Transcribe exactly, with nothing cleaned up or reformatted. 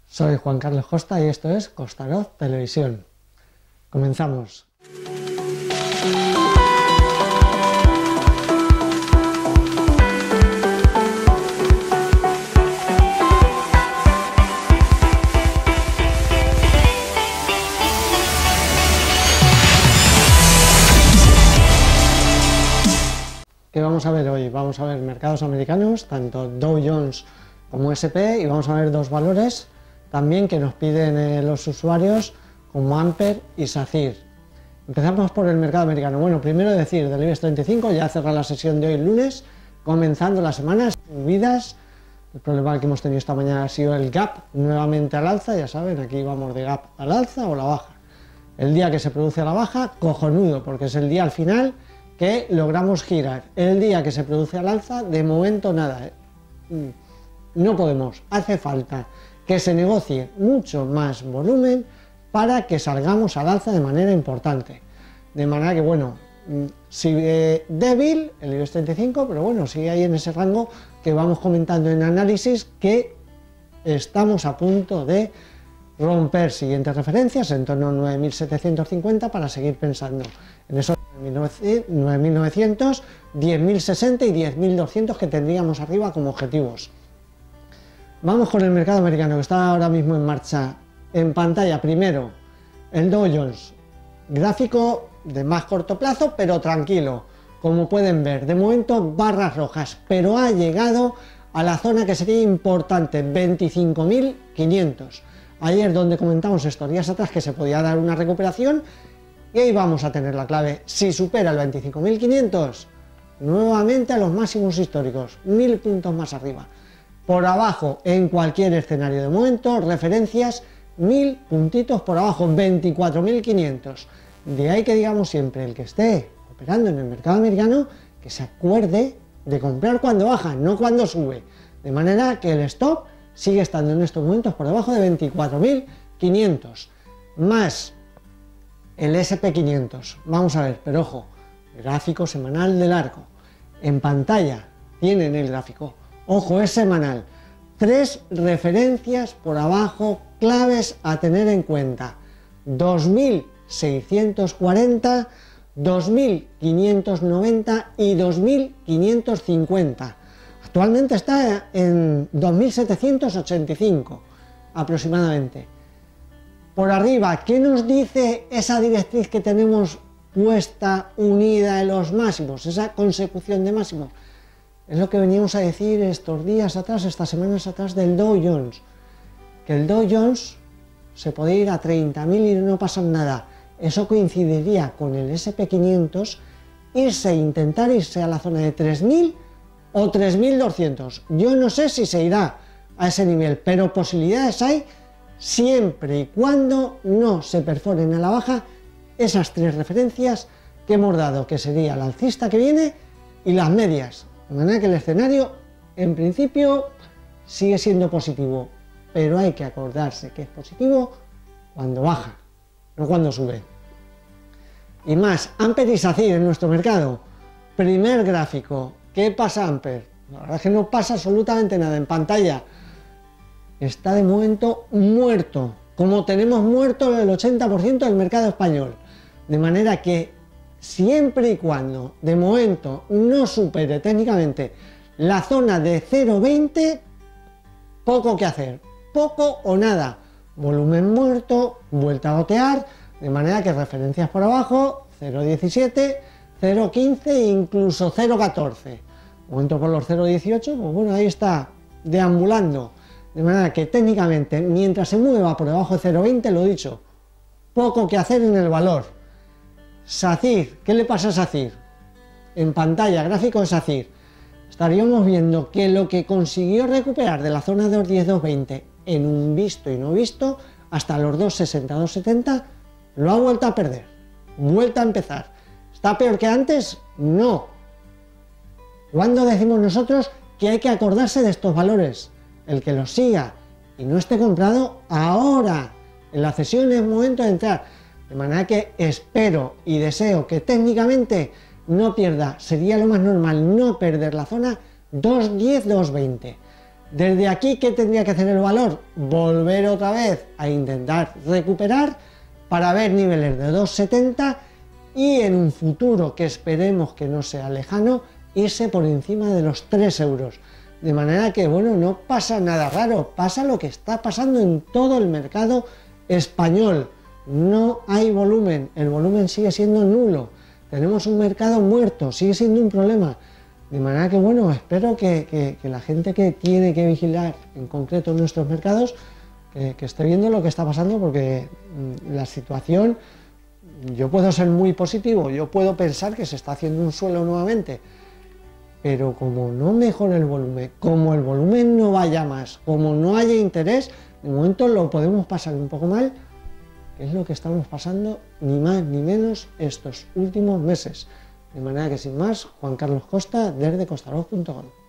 Soy Juan Carlos Costa y esto es Costaroz Televisión. Comenzamos. ¿Qué vamos a ver hoy? Vamos a ver mercados americanos, tanto Dow Jones como ese pe, y vamos a ver dos valores también que nos piden eh, los usuarios, como Ampere y SACIR. Empezamos por el mercado americano. Bueno, primero decir del IBEX treinta y cinco, ya cerra la sesión de hoy lunes, comenzando las semanas subidas. El problema que hemos tenido esta mañana ha sido el gap nuevamente al alza, ya saben, aquí vamos de gap al alza o la baja. El día que se produce la baja, cojonudo, porque es el día al final que logramos girar. El día que se produce al alza, de momento nada, ¿eh? No podemos, hace falta que se negocie mucho más volumen para que salgamos al alza de manera importante. De manera que, bueno, sigue débil el IBEX treinta y cinco, pero bueno, sigue ahí en ese rango que vamos comentando en análisis, que estamos a punto de romper siguientes referencias en torno a nueve mil setecientos cincuenta para seguir pensando en esos nueve mil novecientos, diez mil sesenta y diez mil doscientos que tendríamos arriba como objetivos. Vamos con el mercado americano, que está ahora mismo en marcha. En pantalla, primero, el Dow Jones, gráfico de más corto plazo, pero tranquilo, como pueden ver, de momento barras rojas, pero ha llegado a la zona que sería importante, veinticinco mil quinientos. Ayer, donde comentamos estos días atrás que se podía dar una recuperación, y ahí vamos a tener la clave. Si supera el veinticinco mil quinientos, nuevamente a los máximos históricos, mil puntos más arriba. Por abajo, en cualquier escenario de momento, referencias mil puntitos por abajo, veinticuatro mil quinientos. De ahí que digamos siempre, el que esté operando en el mercado americano, que se acuerde de comprar cuando baja, no cuando sube. De manera que el stop sigue estando en estos momentos por debajo de veinticuatro mil quinientos. Más el ese pe quinientos. Vamos a ver, pero ojo, gráfico semanal de largo. En pantalla tienen el gráfico. Ojo, es semanal. Tres referencias por abajo claves a tener en cuenta. dos mil seiscientos cuarenta, dos mil quinientos noventa y dos mil quinientos cincuenta. Actualmente está en dos mil setecientos ochenta y cinco aproximadamente. Por arriba, ¿qué nos dice esa directriz que tenemos puesta unida en los máximos? Esa consecución de máximos. Es lo que veníamos a decir estos días atrás, estas semanas atrás del Dow Jones. Que el Dow Jones se puede ir a treinta mil y no pasa nada. Eso coincidiría con el ese pe quinientos, irse, intentar irse a la zona de tres mil o tres mil doscientos. Yo no sé si se irá a ese nivel, pero posibilidades hay siempre y cuando no se perforen a la baja esas tres referencias que hemos dado, que sería la alcista que viene y las medias. De manera que el escenario, en principio, sigue siendo positivo, pero hay que acordarse que es positivo cuando baja, no cuando sube. Y más, Ampere y SACIR en nuestro mercado. Primer gráfico, ¿qué pasa Ampere? La verdad es que no pasa absolutamente nada en pantalla. Está de momento muerto, como tenemos muerto el ochenta por ciento del mercado español. De manera que siempre y cuando de momento no supere técnicamente la zona de cero coma veinte, poco que hacer, poco o nada. Volumen muerto, vuelta a gotear, de manera que referencias por abajo, cero coma diecisiete, cero coma quince e incluso cero coma catorce. Momento por los cero coma dieciocho, pues bueno, ahí está, deambulando. De manera que técnicamente, mientras se mueva por debajo de cero coma veinte, lo dicho, poco que hacer en el valor. SACIR, ¿qué le pasa a SACIR? En pantalla, gráfico de SACIR, estaríamos viendo que lo que consiguió recuperar de la zona de los diez, dos veinte en un visto y no visto, hasta los dos sesenta, dos setenta, lo ha vuelto a perder, vuelta a empezar. ¿Está peor que antes? No. ¿Cuándo decimos nosotros que hay que acordarse de estos valores? El que los siga y no esté comprado ahora, en la sesión es momento de entrar. De manera que espero y deseo que técnicamente no pierda, sería lo más normal no perder la zona dos diez, dos veinte. Desde aquí, ¿qué tendría que hacer el valor? Volver otra vez a intentar recuperar para ver niveles de dos setenta y en un futuro que esperemos que no sea lejano, irse por encima de los tres euros. De manera que, bueno, no pasa nada raro, pasa lo que está pasando en todo el mercado español. No hay volumen, el volumen sigue siendo nulo, tenemos un mercado muerto, sigue siendo un problema. De manera que, bueno, espero que, que, que la gente que tiene que vigilar en concreto nuestros mercados, que, que esté viendo lo que está pasando, porque mmm, la situación, yo puedo ser muy positivo, yo puedo pensar que se está haciendo un suelo nuevamente, pero como no mejore el volumen, como el volumen no vaya más, como no haya interés, de momento lo podemos pasar un poco mal, que es lo que estamos pasando, ni más ni menos estos últimos meses. De manera que sin más, Juan Carlos Costa desde costarog punto com.